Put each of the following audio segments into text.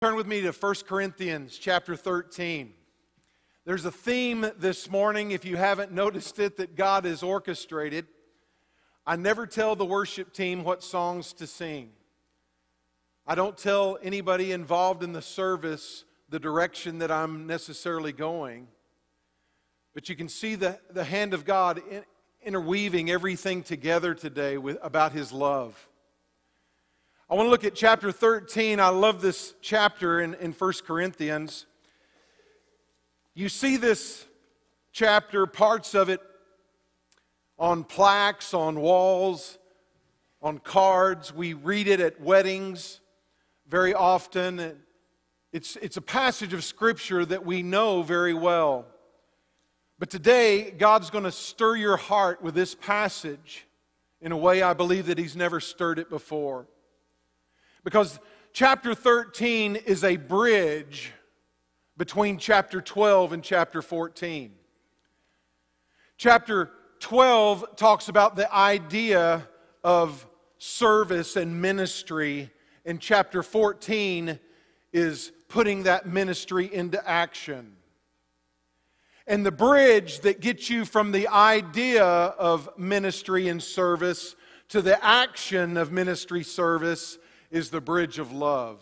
Turn with me to 1 Corinthians chapter 13. There's a theme this morning, if you haven't noticed it, that God has orchestrated. I never tell the worship team what songs to sing. I don't tell anybody involved in the service the direction that I'm necessarily going. But you can see the hand of God interweaving everything together today about His love. I want to look at chapter 13. I love this chapter in 1 Corinthians. You see this chapter, parts of it, on plaques, on walls, on cards. We read it at weddings very often. It's a passage of Scripture that we know very well. But today, God's going to stir your heart with this passage in a way I believe that He's never stirred it before. Because chapter 13 is a bridge between chapter 12 and chapter 14. Chapter 12 talks about the idea of service and ministry, and chapter 14 is putting that ministry into action. And the bridge that gets you from the idea of ministry and service to the action of ministry service is the bridge of love.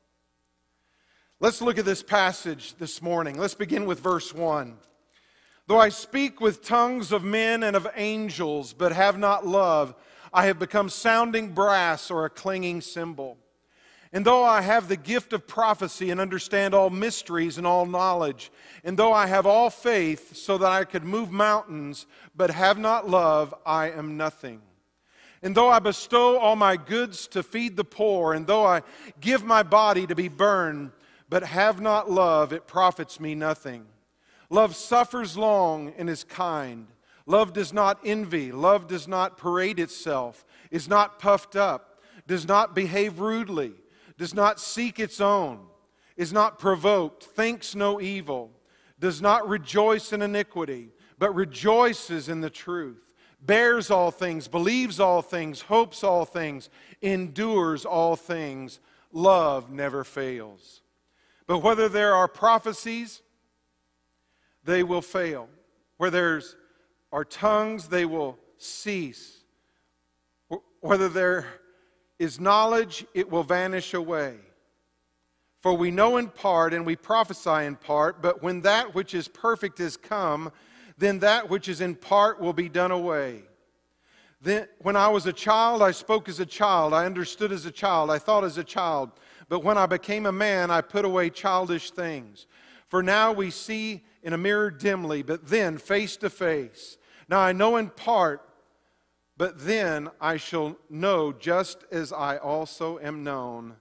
Let's look at this passage this morning. Let's begin with verse 1. Though I speak with tongues of men and of angels, but have not love, I have become sounding brass or a clanging cymbal. And though I have the gift of prophecy and understand all mysteries and all knowledge, and though I have all faith so that I could move mountains, but have not love, I am nothing. And though I bestow all my goods to feed the poor, and though I give my body to be burned, but have not love, it profits me nothing. Love suffers long and is kind. Love does not envy. Love does not parade itself, is not puffed up, does not behave rudely, does not seek its own, is not provoked, thinks no evil, does not rejoice in iniquity, but rejoices in the truth. Bears all things, believes all things, hopes all things, endures all things. Love never fails. But whether there are prophecies, they will fail. Where there are tongues, they will cease. Whether there is knowledge, it will vanish away. For we know in part and we prophesy in part, but when that which is perfect is come, then that which is in part will be done away. Then, when I was a child, I spoke as a child, I understood as a child, I thought as a child. But when I became a man, I put away childish things. For now we see in a mirror dimly, but then face to face. Now I know in part, but then I shall know just as I also am known.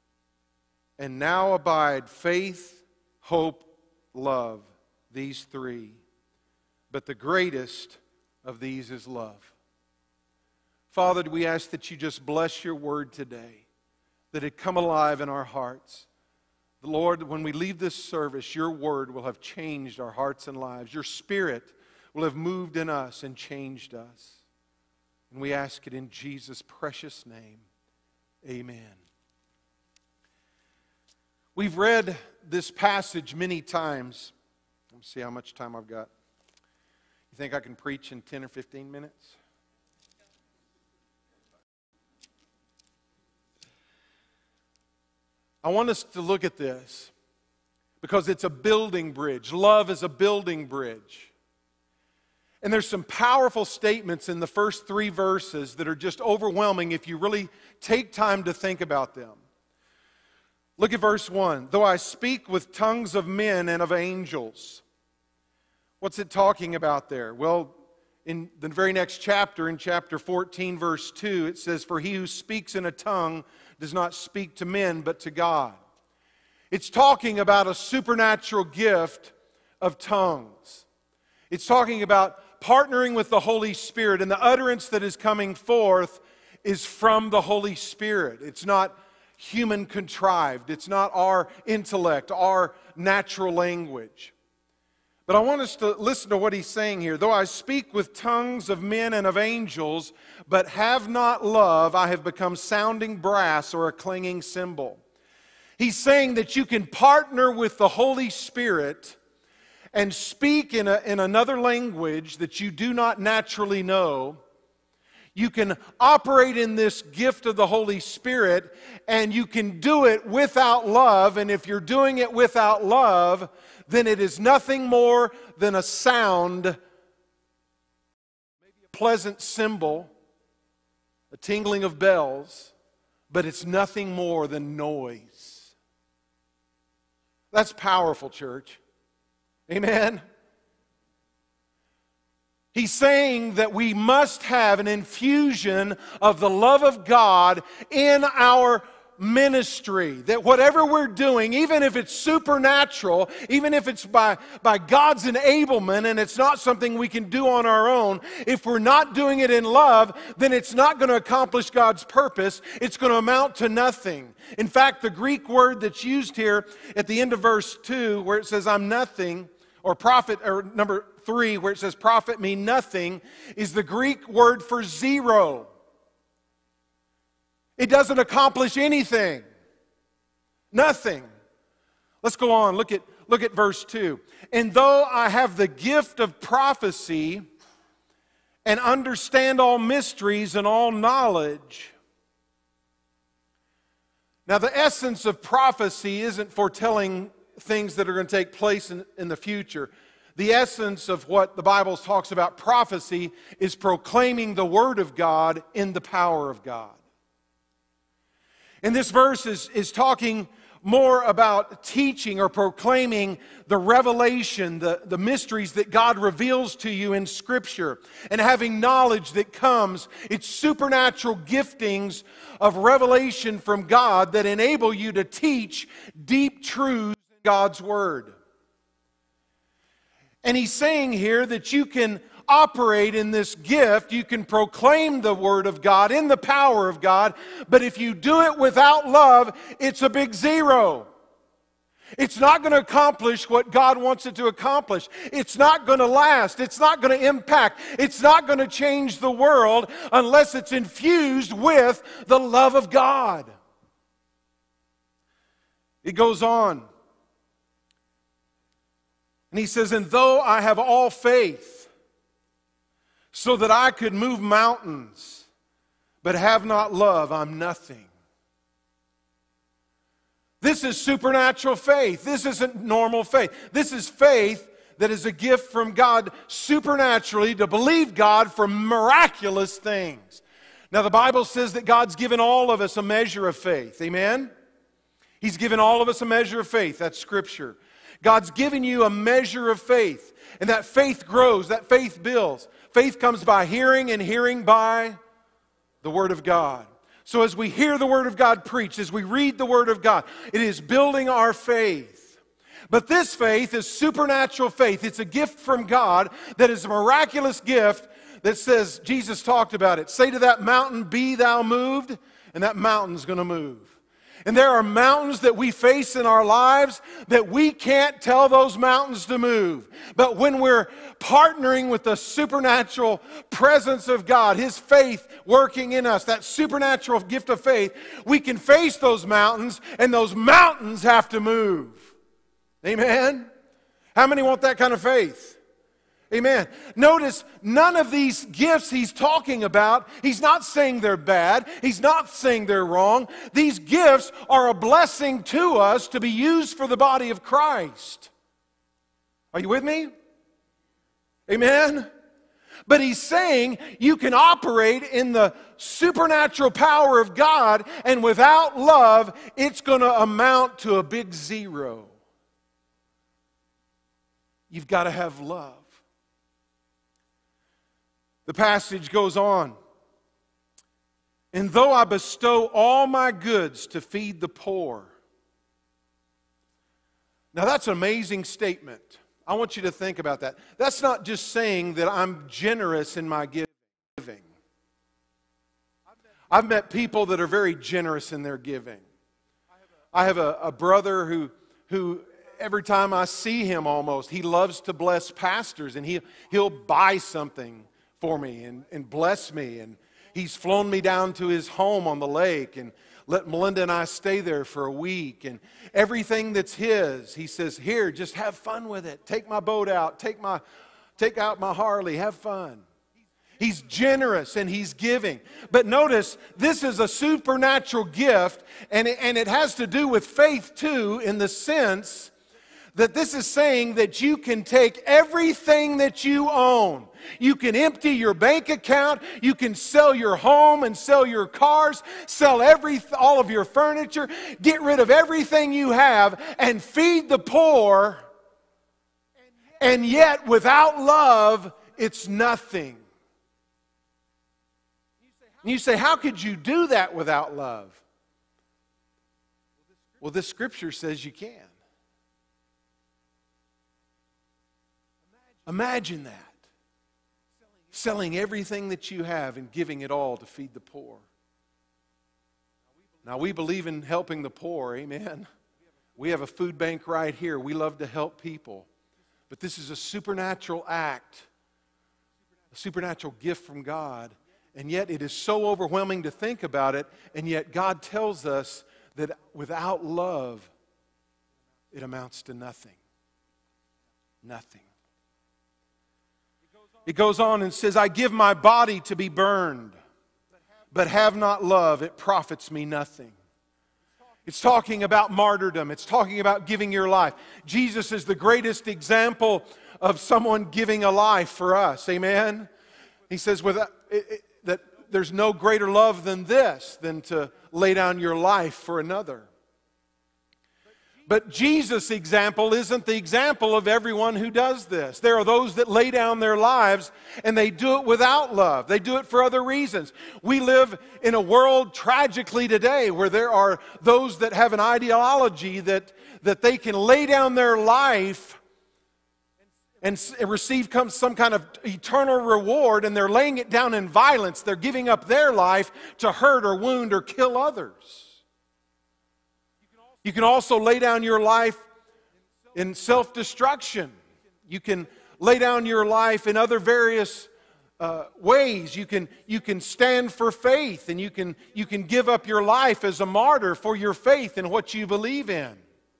And now abide faith, hope, love, these three. But the greatest of these is love. Father, we ask that you just bless your word today, that it come alive in our hearts. Lord, when we leave this service, your word will have changed our hearts and lives. Your Spirit will have moved in us and changed us. And we ask it in Jesus' precious name. Amen. We've read this passage many times. Let me see how much time I've got. You think I can preach in 10 or 15 minutes? I want us to look at this because it's a building bridge. Love is a building bridge. And there's some powerful statements in the first 3 verses that are just overwhelming if you really take time to think about them. Look at verse 1. Though I speak with tongues of men and of angels. What's it talking about there? Well, in the very next chapter, in chapter 14, verse 2, it says, For he who speaks in a tongue does not speak to men, but to God. It's talking about a supernatural gift of tongues. It's talking about partnering with the Holy Spirit, and the utterance that is coming forth is from the Holy Spirit. It's not human contrived. It's not our intellect, our natural language. But I want us to listen to what he's saying here. Though I speak with tongues of men and of angels, but have not love, I have become sounding brass or a clanging cymbal. He's saying that you can partner with the Holy Spirit and speak in another language that you do not naturally know. You can operate in this gift of the Holy Spirit, and you can do it without love. And if you're doing it without love, then it is nothing more than a sound, maybe a pleasant cymbal, a tingling of bells, but it's nothing more than noise. That's powerful, church. Amen? He's saying that we must have an infusion of the love of God in our ministry. That whatever we're doing, even if it's supernatural, even if it's by God's enablement and it's not something we can do on our own, if we're not doing it in love, then it's not going to accomplish God's purpose. It's going to amount to nothing. In fact, the Greek word that's used here at the end of verse 2, where it says, I'm nothing, or profit, or number 3, where it says profit me nothing, is the Greek word for zero. It doesn't accomplish anything. Nothing. Let's go on. Look at verse 2. And though I have the gift of prophecy and understand all mysteries and all knowledge. Now, the essence of prophecy isn't foretelling things that are going to take place in the future. The essence of what the Bible talks about prophecy is proclaiming the Word of God in the power of God. And this verse is talking more about teaching or proclaiming the revelation, the mysteries that God reveals to you in Scripture, and having knowledge that comes. It's supernatural giftings of revelation from God that enable you to teach deep truths in God's Word. And he's saying here that you can operate in this gift, you can proclaim the Word of God in the power of God, but if you do it without love, it's a big zero. It's not going to accomplish what God wants it to accomplish. It's not going to last. It's not going to impact. It's not going to change the world unless it's infused with the love of God. It goes on. And he says, and though I have all faith, so that I could move mountains, but have not love, I'm nothing. This is supernatural faith. This isn't normal faith. This is faith that is a gift from God supernaturally to believe God for miraculous things. Now, the Bible says that God's given all of us a measure of faith. Amen? He's given all of us a measure of faith. That's Scripture. God's given you a measure of faith, and that faith grows, that faith builds. Faith comes by hearing, and hearing by the Word of God. So as we hear the Word of God preached, as we read the Word of God, it is building our faith. But this faith is supernatural faith. It's a gift from God that is a miraculous gift that says, Jesus talked about it. Say to that mountain, be thou moved, and that mountain's going to move. And there are mountains that we face in our lives that we can't tell those mountains to move. But when we're partnering with the supernatural presence of God, His faith working in us, that supernatural gift of faith, we can face those mountains, and those mountains have to move. Amen? How many want that kind of faith? Amen. Notice, none of these gifts he's talking about, he's not saying they're bad. He's not saying they're wrong. These gifts are a blessing to us to be used for the body of Christ. Are you with me? Amen. But he's saying you can operate in the supernatural power of God, and without love, it's going to amount to a big zero. You've got to have love. The passage goes on. And though I bestow all my goods to feed the poor. Now that's an amazing statement. I want you to think about that. That's not just saying that I'm generous in my giving. I've met people that are very generous in their giving. I have a brother who every time I see him almost, he loves to bless pastors, and he'll buy something for me and bless me. And he's flown me down to his home on the lake and let Melinda and I stay there for a week. And everything that's his, he says, here, just have fun with it. Take my boat out. Take out my Harley. Have fun. He's generous and he's giving. But notice, this is a supernatural gift, and it has to do with faith too, in the sense that this is saying that you can take everything that you own. You can empty your bank account. You can sell your home and sell your cars, sell all of your furniture, get rid of everything you have and feed the poor. And yet, without love, it's nothing. And you say, how could you do that without love? Well, this scripture says you can. Imagine that. Selling everything that you have and giving it all to feed the poor. Now, we believe in helping the poor, amen. We have a food bank right here. We love to help people. But this is a supernatural act, a supernatural gift from God. And yet it is so overwhelming to think about it. And yet God tells us that without love, it amounts to nothing. Nothing. It goes on and says, I give my body to be burned, but have not love, it profits me nothing. It's talking about martyrdom. It's talking about giving your life. Jesus is the greatest example of someone giving a life for us. Amen? He says that there's no greater love than this, than to lay down your life for another. But Jesus' example isn't the example of everyone who does this. There are those that lay down their lives and they do it without love. They do it for other reasons. We live in a world tragically today where there are those that have an ideology that they can lay down their life and receive some kind of eternal reward, and they're laying it down in violence. They're giving up their life to hurt or wound or kill others. You can also lay down your life in self-destruction. You can lay down your life in other various ways. You can stand for faith, and you can give up your life as a martyr for your faith and what you believe in.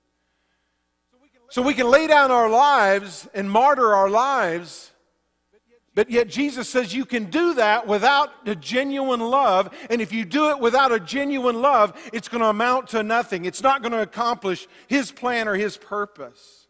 So we can lay down our lives and martyr our lives, but yet Jesus says you can do that without a genuine love. And if you do it without a genuine love, it's going to amount to nothing. It's not going to accomplish His plan or His purpose.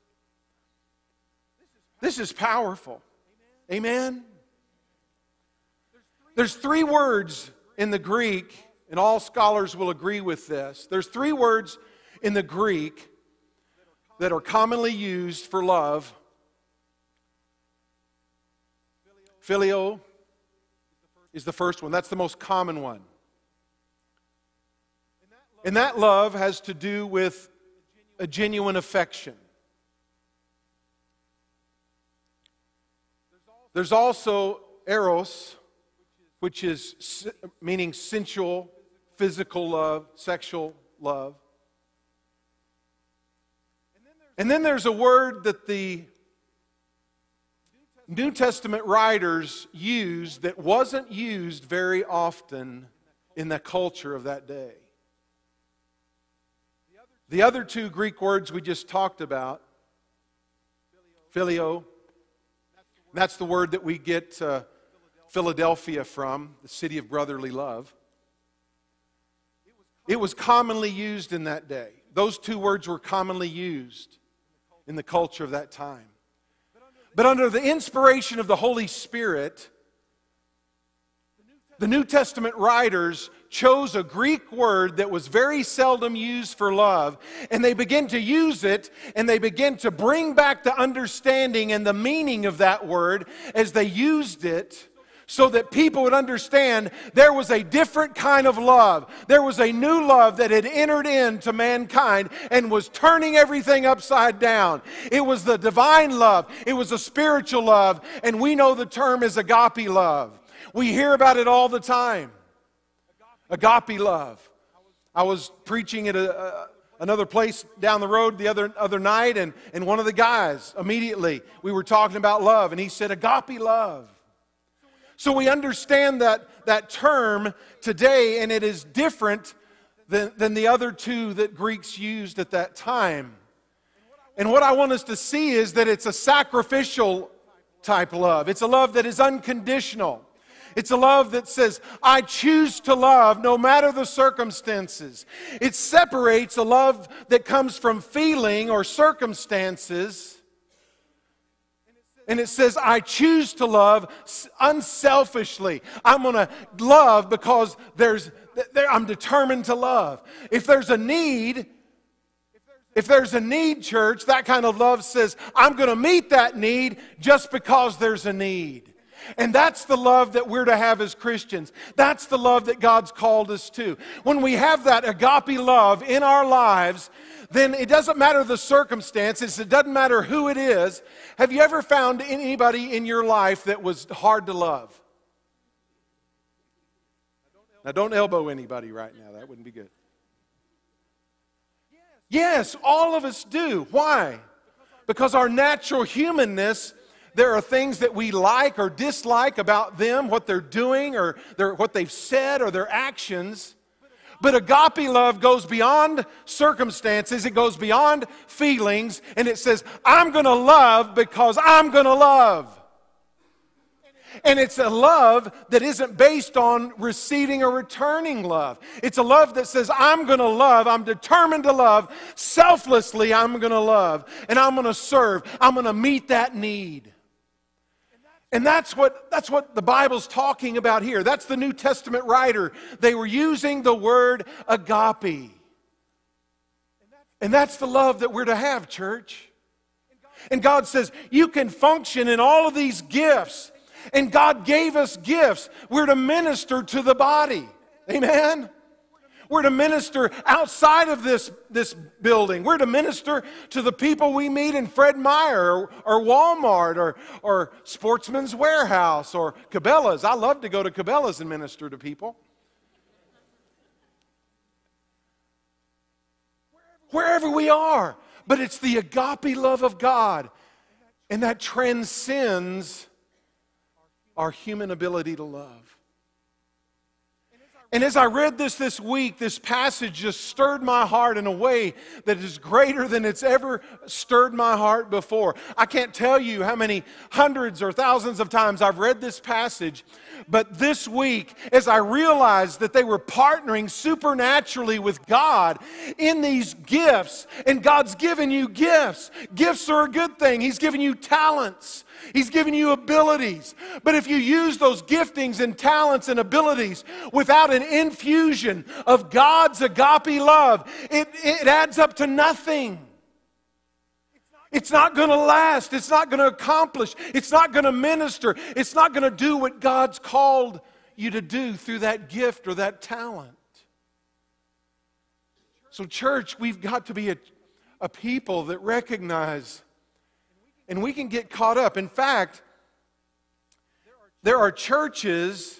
This is powerful. Amen? There's 3 words in the Greek, and all scholars will agree with this. There's 3 words in the Greek that are commonly used for love. Phileo is the first one. That's the most common one. And that love has to do with a genuine affection. There's also eros, which is meaning sensual, physical love, sexual love. And then there's a word that the New Testament writers used that wasn't used very often in the culture of that day. The other 2 Greek words we just talked about, phileo, that's the word that we get Philadelphia from, the city of brotherly love. It was commonly used in that day. Those 2 words were commonly used in the culture of that time. But under the inspiration of the Holy Spirit, the New Testament writers chose a Greek word that was very seldom used for love, and they began to use it, and they began to bring back the understanding and the meaning of that word as they used it, so that people would understand there was a different kind of love. There was a new love that had entered into mankind and was turning everything upside down. It was the divine love. It was a spiritual love. And we know the term is agape love. We hear about it all the time. Agape love. I was preaching at another place down the road the other night, and one of the guys, immediately, we were talking about love, and he said, agape love. So we understand that term today, and it is different than the other two that Greeks used at that time. And what I want us to see is that it's a sacrificial type love. It's a love that is unconditional. It's a love that says, I choose to love no matter the circumstances. It separates a love that comes from feeling or circumstances. And it says, I choose to love unselfishly. I'm going to love because I'm determined to love. If there's a need, church, that kind of love says, I'm going to meet that need just because there's a need. And that's the love that we're to have as Christians. That's the love that God's called us to. When we have that agape love in our lives, then it doesn't matter the circumstances. It doesn't matter who it is. Have you ever found anybody in your life that was hard to love? Now, don't elbow anybody right now. That wouldn't be good. Yes, all of us do. Why? Because our natural humanness, there are things that we like or dislike about them, what they're doing or what they've said or their actions. But agape love goes beyond circumstances. It goes beyond feelings. And it says, I'm going to love because I'm going to love. And it's a love that isn't based on receiving or returning love. It's a love that says, I'm going to love, I'm determined to love, selflessly I'm going to love, and I'm going to serve, I'm going to meet that need. And that's what the Bible's talking about here. That's the New Testament writer. They were using the word agape. And that's the love that we're to have, church. And God says, you can function in all of these gifts. And God gave us gifts. We're to minister to the body. Amen? We're to minister outside of this building. We're to minister to the people we meet in Fred Meyer or Walmart or Sportsman's Warehouse or Cabela's. I love to go to Cabela's and minister to people. Wherever we are. But it's the agape love of God. And that transcends our human ability to love. And as I read this week, this passage just stirred my heart in a way that is greater than it's ever stirred my heart before. I can't tell you how many hundreds or thousands of times I've read this passage, but this week, as I realized that they were partnering supernaturally with God in these gifts, and God's given you gifts. Gifts are a good thing. He's given you talents. He's given you abilities. But if you use those giftings and talents and abilities without an infusion of God's agape love, it adds up to nothing. It's not going to last. It's not going to accomplish. It's not going to minister. It's not going to do what God's called you to do through that gift or that talent. So church, we've got to be a people that recognize, and we can get caught up. In fact, there are churches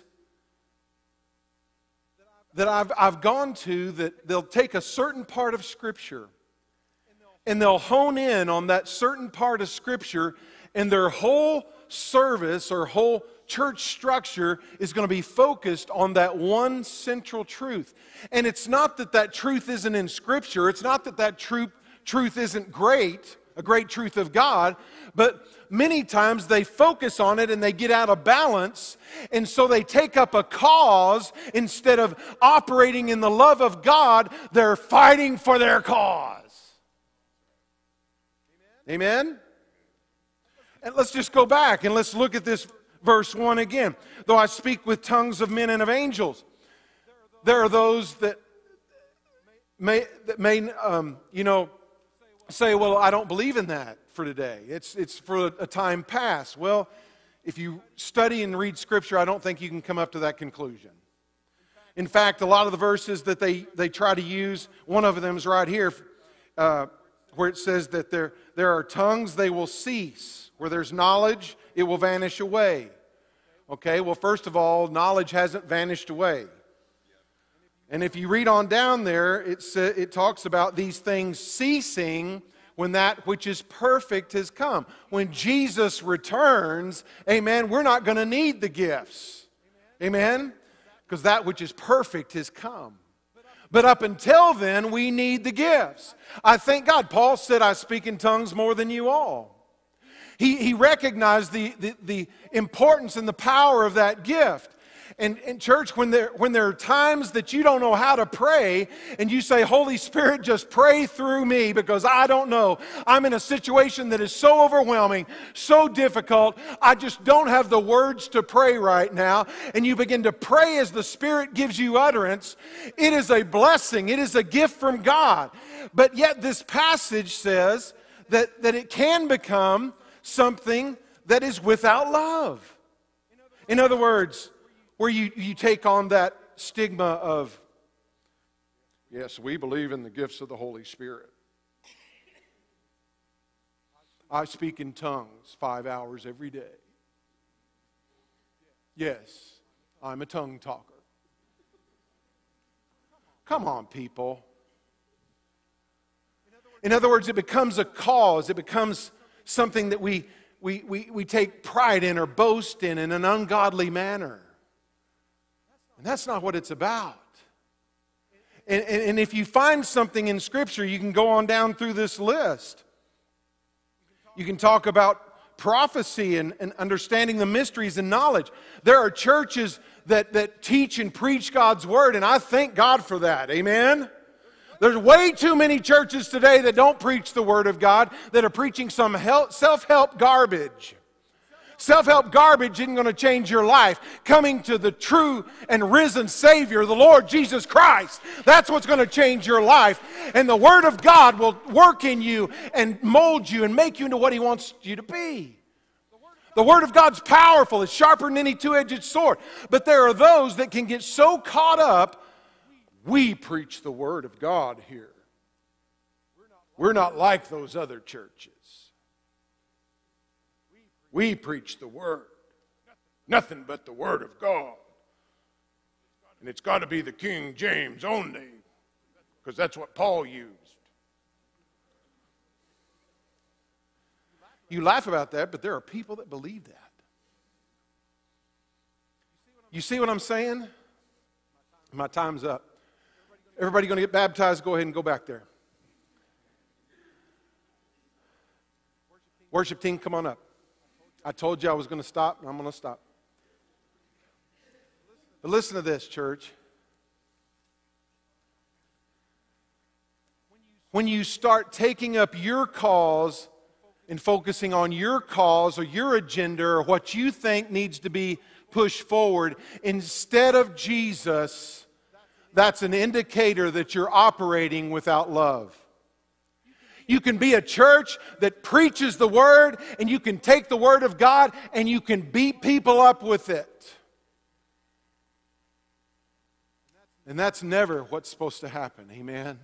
that I've gone to that they'll take a certain part of Scripture and they'll hone in on that certain part of Scripture, and their whole service or whole church structure is going to be focused on that one central truth. And it's not that that truth isn't in Scripture. It's not that that truth isn't great, a great truth of God, but many times they focus on it and they get out of balance, and so they take up a cause instead of operating in the love of God. They're fighting for their cause. Amen? And let's just go back and let's look at this verse 1 again. Though I speak with tongues of men and of angels, there are those that may say, well, I don't believe in that for today. It's for a time past. Well, if you study and read Scripture, I don't think you can come up to that conclusion. In fact, a lot of the verses that they try to use, one of them is right here, where it says that there are tongues, they will cease. Where there's knowledge, it will vanish away. Okay, well, first of all, knowledge hasn't vanished away. And if you read on down there, it talks about these things ceasing when that which is perfect has come. When Jesus returns, amen, we're not going to need the gifts. Amen? Because that which is perfect has come. But up until then, we need the gifts. I thank God. Paul said, I speak in tongues more than you all. He recognized the importance and the power of that gift. And church, when there are times that you don't know how to pray and you say, Holy Spirit, just pray through me because I don't know. I'm in a situation that is so overwhelming, so difficult. I just don't have the words to pray right now. And you begin to pray as the Spirit gives you utterance. It is a blessing. It is a gift from God. But yet this passage says that it can become something that is without love. In other words, where you take on that stigma of, yes, we believe in the gifts of the Holy Spirit. I speak in tongues 5 hours every day. Yes, I'm a tongue talker. Come on, people. In other words, it becomes a cause. It becomes something that we take pride in or boast in an ungodly manner. And that's not what it's about. And if you find something in Scripture, you can go on down through this list. You can talk about prophecy and understanding the mysteries and knowledge. There are churches that teach and preach God's Word, and I thank God for that. Amen? There's way too many churches today that don't preach the Word of God, that are preaching some self-help garbage. Self-help garbage isn't going to change your life. Coming to the true and risen Savior, the Lord Jesus Christ, that's what's going to change your life. And the Word of God will work in you and mold you and make you into what He wants you to be. The Word of God's powerful. It's sharper than any two-edged sword. But there are those that can get so caught up, we preach the Word of God here. We're not like those other churches. We preach the Word. Nothing but the Word of God. And it's got to be the King James only, because that's what Paul used. You laugh about that, but there are people that believe that. You see what I'm saying? My time's up. Everybody going to get baptized? Go ahead and go back there. Worship team, come on up. I told you I was going to stop, and I'm going to stop. But listen to this, church. When you start taking up your cause and focusing on your cause or your agenda or what you think needs to be pushed forward instead of Jesus, that's an indicator that you're operating without love. You can be a church that preaches the Word, and you can take the Word of God and you can beat people up with it. And that's never what's supposed to happen. Amen?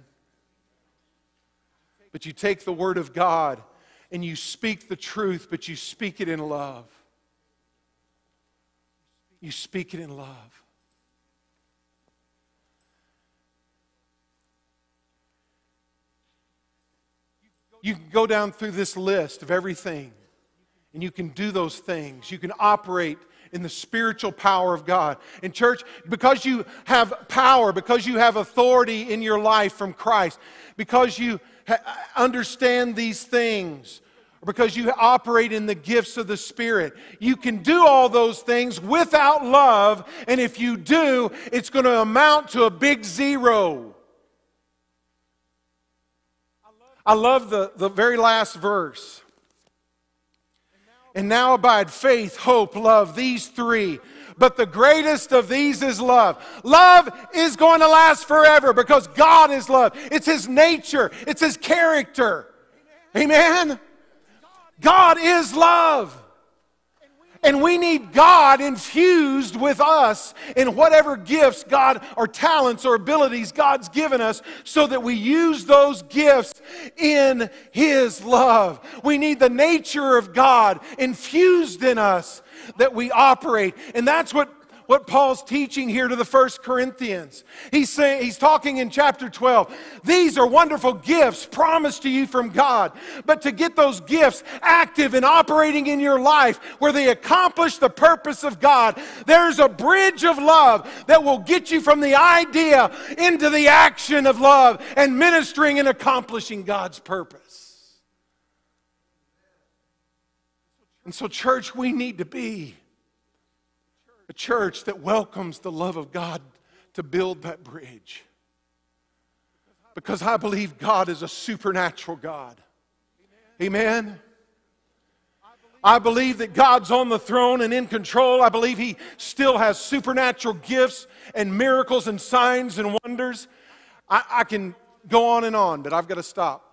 But you take the Word of God and you speak the truth, but you speak it in love. You speak it in love. You can go down through this list of everything, and you can do those things. You can operate in the spiritual power of God. And church, because you have power, because you have authority in your life from Christ, because you understand these things, or because you operate in the gifts of the Spirit, you can do all those things without love, and if you do, it's going to amount to a big zero. I love the very last verse. And now abide faith, hope, love, these three. But the greatest of these is love. Love is going to last forever because God is love. It's His nature. It's His character. Amen? God is love. And we need God infused with us in whatever gifts God or talents or abilities God's given us so that we use those gifts in His love. We need the nature of God infused in us that we operate. And that's what what Paul's teaching here to the 1 Corinthians. He's talking in chapter 12. These are wonderful gifts promised to you from God. But to get those gifts active and operating in your life where they accomplish the purpose of God, there's a bridge of love that will get you from the idea into the action of love and ministering and accomplishing God's purpose. And so, church, we need to be a church that welcomes the love of God to build that bridge. Because I believe God is a supernatural God. Amen? I believe that God's on the throne and in control. I believe He still has supernatural gifts and miracles and signs and wonders. I can go on, but I've got to stop.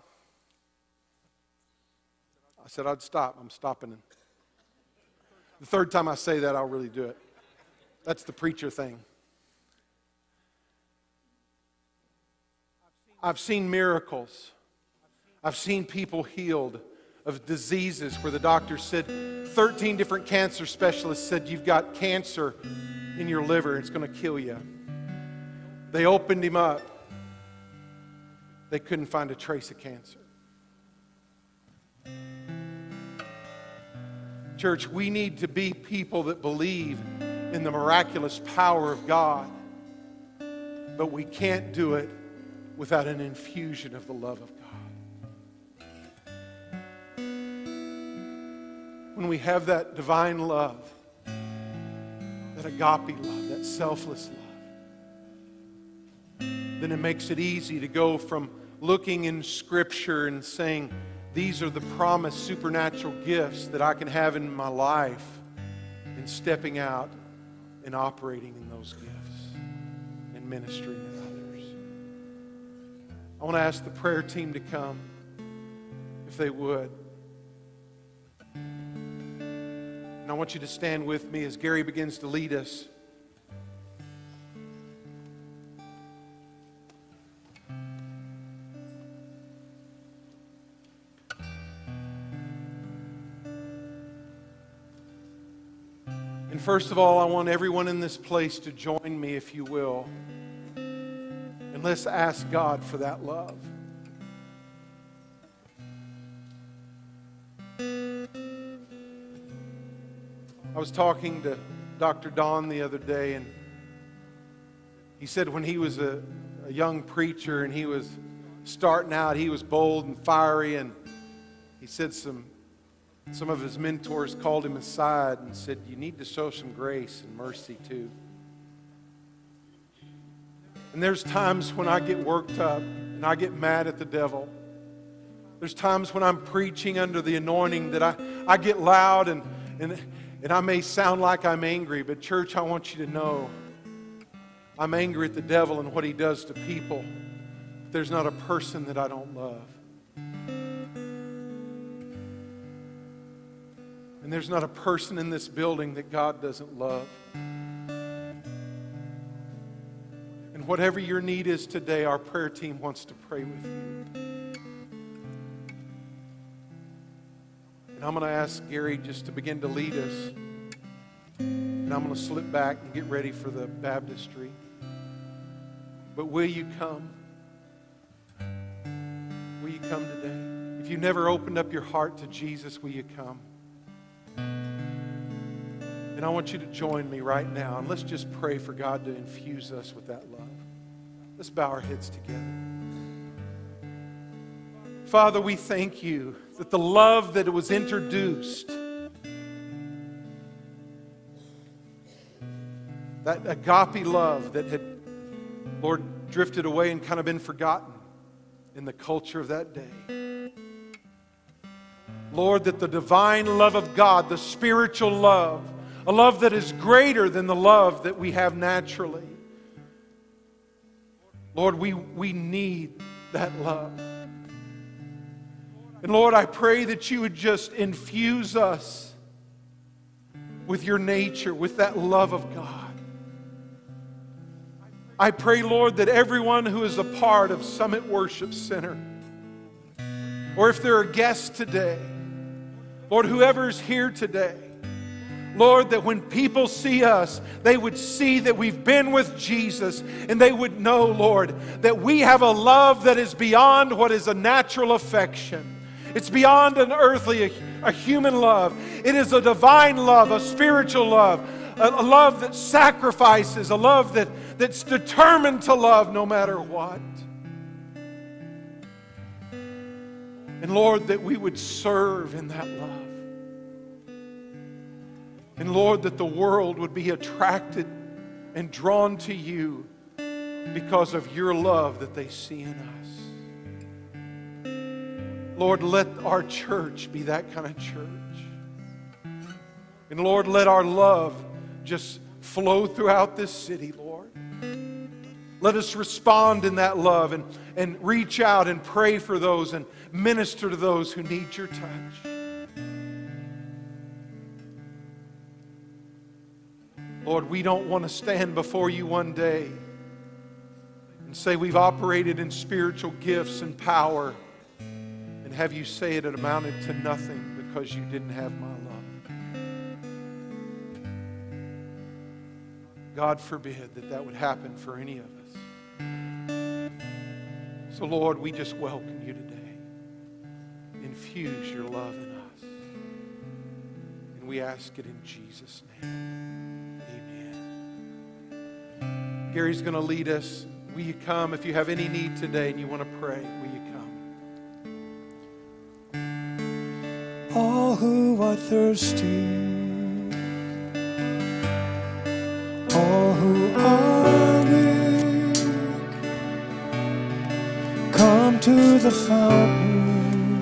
I said I'd stop. I'm stopping. The third time I say that, I'll really do it. That's the preacher thing. I've seen miracles. I've seen people healed of diseases where the doctor said, 13 different cancer specialists said, you've got cancer in your liver. It's going to kill you. They opened him up. They couldn't find a trace of cancer. Church, we need to be people that believe in the miraculous power of God, but we can't do it without an infusion of the love of God. When we have that divine love, that agape love, that selfless love, then it makes it easy to go from looking in Scripture and saying, these are the promised supernatural gifts that I can have in my life, and stepping out and operating in those gifts and ministering to others. I want to ask the prayer team to come, if they would. And I want you to stand with me as Gary begins to lead us. And first of all, I want everyone in this place to join me, if you will. And let's ask God for that love. I was talking to Dr. Don the other day, and he said when he was a young preacher and he was starting out, he was bold and fiery, and he said some of his mentors called him aside and said, you need to show some grace and mercy too. And there's times when I get worked up and I get mad at the devil. There's times when I'm preaching under the anointing that I get loud and I may sound like I'm angry, but church, I want you to know I'm angry at the devil and what he does to people. But there's not a person that I don't love. And there's not a person in this building that God doesn't love. And whatever your need is today, our prayer team wants to pray with you. And I'm going to ask Gary just to begin to lead us. And I'm going to slip back and get ready for the baptistry. But will you come? Will you come today? If you've never opened up your heart to Jesus, will you come? And I want you to join me right now, and let's just pray for God to infuse us with that love. Let's bow our heads together. Father, we thank you that the love that was introduced, that agape love that had, Lord, drifted away and kind of been forgotten in the culture of that day. Lord, that the divine love of God, the spiritual love, a love that is greater than the love that we have naturally. Lord, we need that love. And Lord, I pray that you would just infuse us with your nature, with that love of God. I pray, Lord, that everyone who is a part of Summit Worship Center, or if there are guests today, Lord, whoever's here today, Lord, that when people see us, they would see that we've been with Jesus, and they would know, Lord, that we have a love that is beyond what is a natural affection. It's beyond an earthly, a human love. It is a divine love, a spiritual love, a love that sacrifices, a love that's determined to love no matter what. And Lord, that we would serve in that love. And Lord, that the world would be attracted and drawn to you because of your love that they see in us. Lord, let our church be that kind of church. And Lord, let our love just flow throughout this city, Lord. Let us respond in that love and reach out and pray for those and minister to those who need your touch. Lord, we don't want to stand before you one day and say we've operated in spiritual gifts and power and have you say it amounted to nothing because you didn't have my love. God forbid that would happen for any of us. So Lord, we just welcome you today. Infuse your love in us. And we ask it in Jesus' name. Gary's going to lead us. Will you come? If you have any need today and you want to pray, will you come? All who are thirsty, all who are weak, come to the fountain.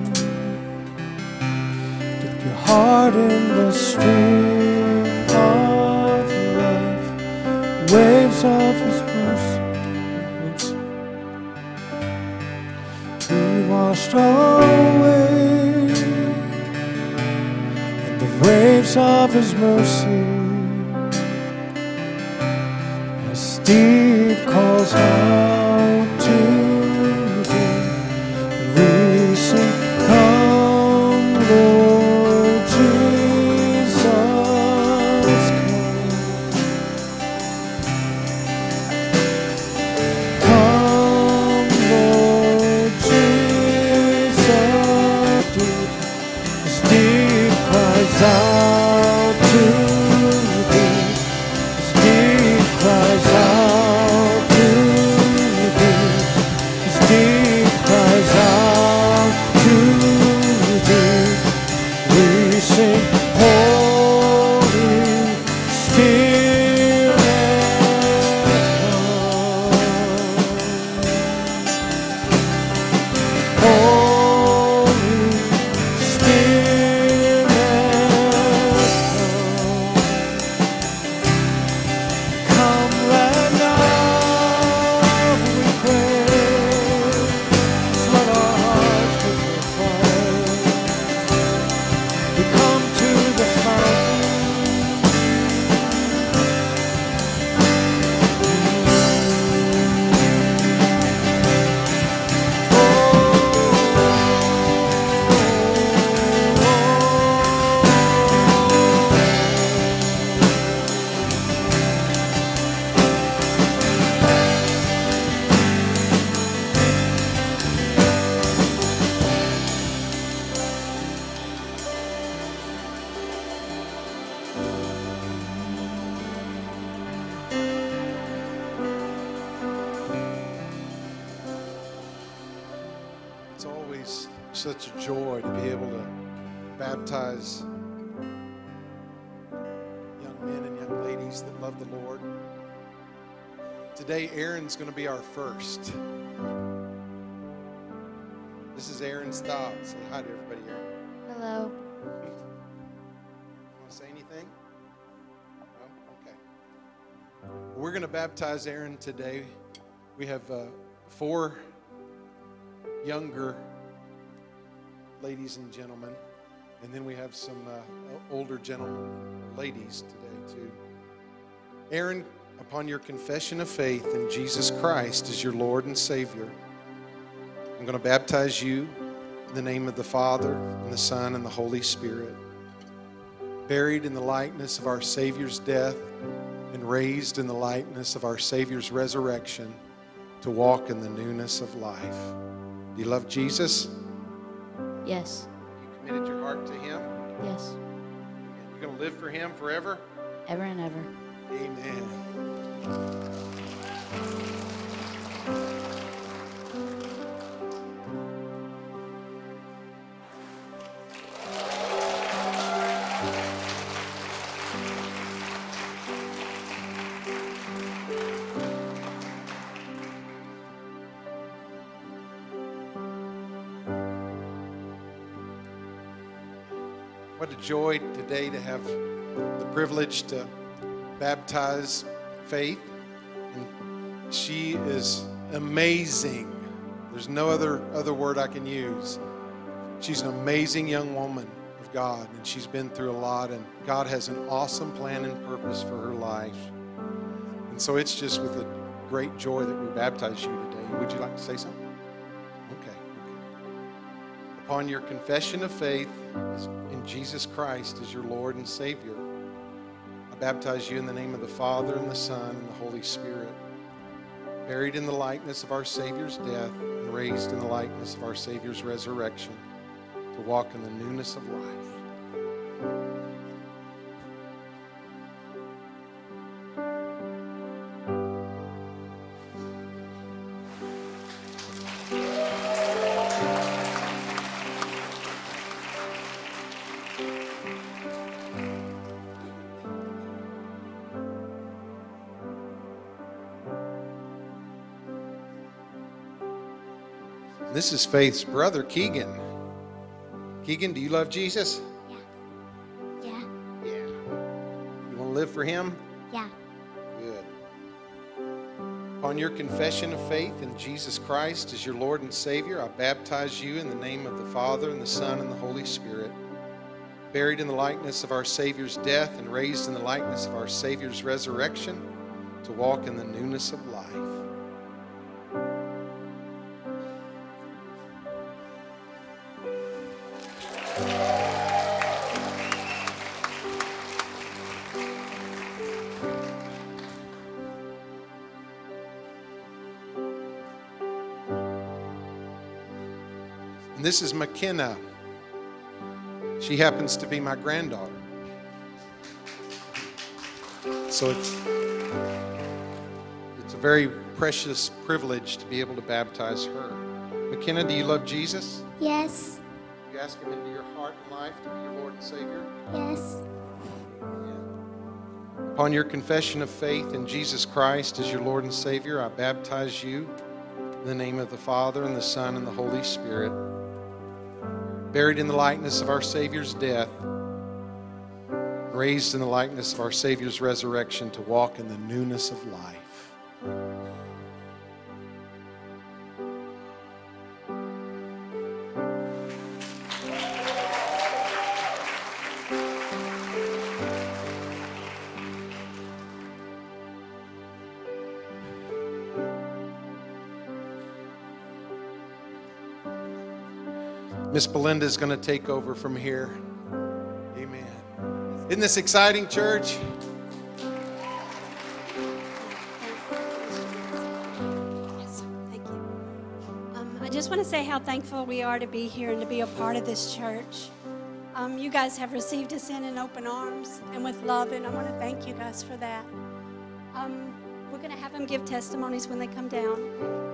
Dip your heart in the stream of life, waves of His mercy. Be washed away in the waves of His mercy. As deep calls out to Thee, we sing, come, Lord Jesus, come, Lord Jesus. As deep cries out to Thee, as deep cries out to Thee, as deep cries out to Thee, we sing, Holy Spirit, come. Holy Spirit, come right now, we pray. Let our hearts be fire. We come to the fountain. It's always such a joy to be able to baptize young men and young ladies that love the Lord. Today, Aaron's going to be our first. This is Aaron's Staub. Say hi to everybody, Aaron. Hello. Want to say anything? No? Okay. We're going to baptize Aaron today. We have 4 younger ladies and gentlemen, and then we have some older gentlemen, ladies today too. Aaron, upon your confession of faith in Jesus Christ as your Lord and Savior, I'm going to baptize you in the name of the Father and the Son and the Holy Spirit. buried in the likeness of our Savior's death, and raised in the likeness of our Savior's resurrection to walk in the newness of life. Do you love Jesus? Yes. You committed your heart to Him? Yes. You're going to live for Him forever? Ever and ever. Amen. What a joy today to have the privilege to baptize Faith. And she is amazing. There's no other word I can use. She's an amazing young woman of God, and she's been through a lot, and God has an awesome plan and purpose for her life. And so it's just with a great joy that we baptize you today. Would you like to say something? Okay. Upon your confession of faith in Jesus Christ as your Lord and Savior, I baptize you in the name of the Father and the Son and the Holy Spirit, buried in the likeness of our Savior's death and raised in the likeness of our Savior's resurrection to walk in the newness of life. This is Faith's brother, Keegan. Keegan, do you love Jesus? Yeah. Yeah. You want to live for Him? Yeah. Good. Upon your confession of faith in Jesus Christ as your Lord and Savior, I baptize you in the name of the Father and the Son and the Holy Spirit, buried in the likeness of our Savior's death and raised in the likeness of our Savior's resurrection to walk in the newness of life. And this is McKenna. She happens to be my granddaughter. So it's a very precious privilege to be able to baptize her. McKenna, do you love Jesus? Yes. You ask Him into your heart and life to be your Lord and Savior? Yes. Upon your confession of faith in Jesus Christ as your Lord and Savior, I baptize you in the name of the Father and the Son and the Holy Spirit, buried in the likeness of our Savior's death, raised in the likeness of our Savior's resurrection to walk in the newness of life. Miss Belinda is going to take over from here. Amen. Isn't this exciting, church? Yes, thank you. I just want to say how thankful we are to be here and to be a part of this church. You guys have received us in open arms and with love, and I want to thank you guys for that. We're going to have them give testimonies when they come down.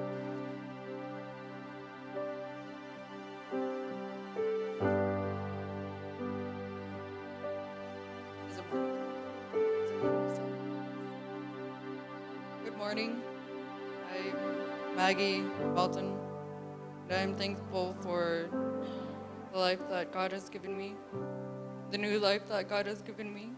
Good morning. I'm Maggie Walton, and I'm thankful for the life that God has given me, the new life that God has given me.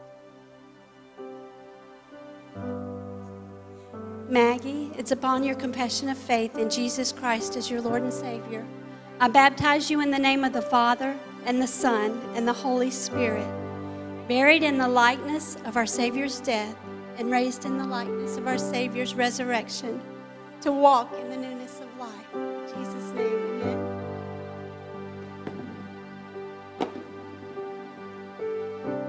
Maggie, it's upon your confession of faith in Jesus Christ as your Lord and Savior. I baptize you in the name of the Father and the Son and the Holy Spirit, buried in the likeness of our Savior's death and raised in the likeness of our Savior's resurrection to walk in the newness of life. In Jesus' name, amen.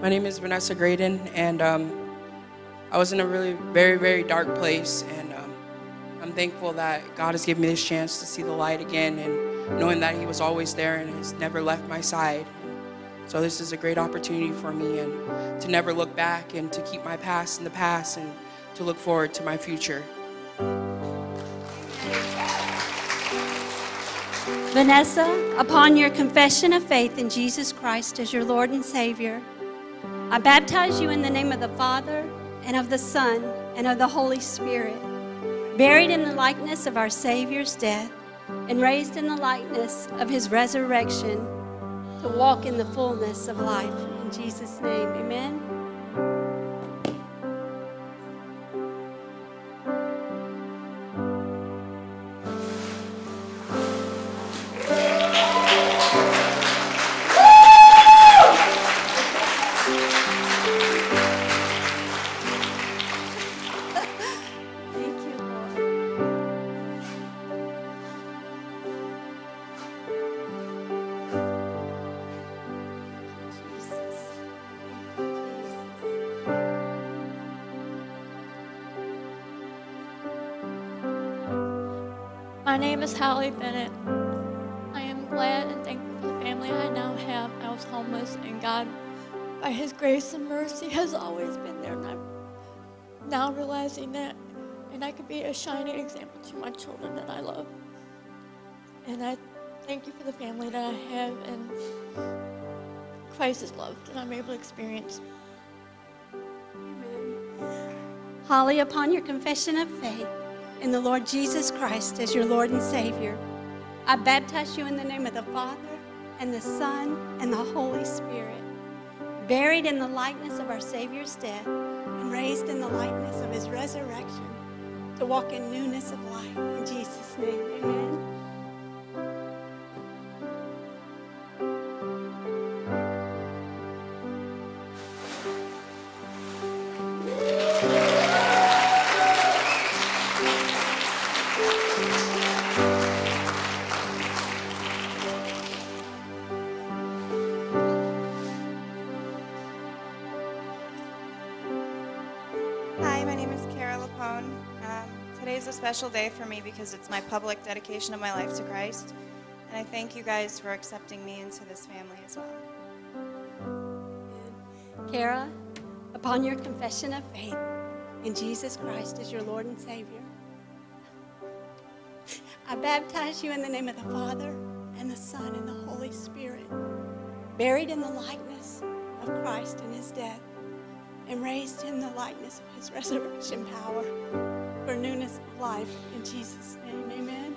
My name is Vanessa Graydon, and I was in a really very, very dark place, and I'm thankful that God has given me this chance to see the light again, and knowing that He was always there and has never left my side. So this is a great opportunity for me, and to never look back and to keep my past in the past and to look forward to my future. Vanessa, upon your confession of faith in Jesus Christ as your Lord and Savior, I baptize you in the name of the Father, and of the Son, and of the Holy Spirit, buried in the likeness of our Savior's death, and raised in the likeness of His resurrection, to walk in the fullness of life. In Jesus' name, amen. My name is Hallie Bennett. I am glad and thankful for the family I now have. I was homeless, and God, by His grace and mercy, has always been there. And I'm now realizing that, and I could be a shining example to my children that I love. And I thank you for the family that I have, and Christ's love that I'm able to experience. Amen. Holly, upon your confession of faith in the Lord Jesus Christ as your Lord and Savior, I baptize you in the name of the Father, and the Son, and the Holy Spirit, buried in the likeness of our Savior's death, and raised in the likeness of His resurrection, to walk in newness of life. In Jesus' name, amen. Hi, my name is Kara Lapone. Today is a special day for me because it's my public dedication of my life to Christ. And I thank you guys for accepting me into this family as well. Kara, upon your confession of faith in Jesus Christ as your Lord and Savior, I baptize you in the name of the Father, and the Son, and the Holy Spirit, buried in the likeness of Christ in His death, and raised in the likeness of His resurrection power for newness of life. In Jesus' name, amen.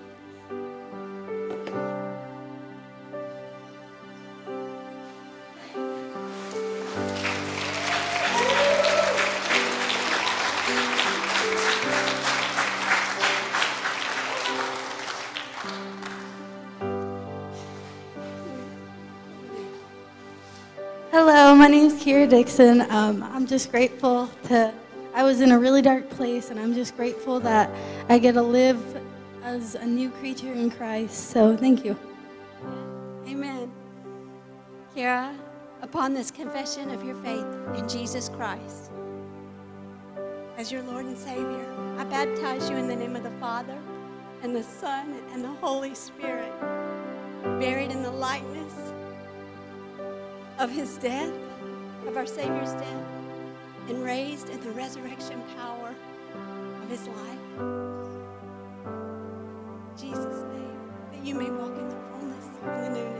Hello, my name is Kira Dixon. I'm just grateful I was in a really dark place, and I'm just grateful that I get to live as a new creature in Christ. So thank you. Amen. Kira, upon this confession of your faith in Jesus Christ as your Lord and Savior, I baptize you in the name of the Father, and the Son, and the Holy Spirit, buried in the likeness of His death, of our Savior's death, and raised in the resurrection power of His life. In Jesus' name, that you may walk in the fullness and the newness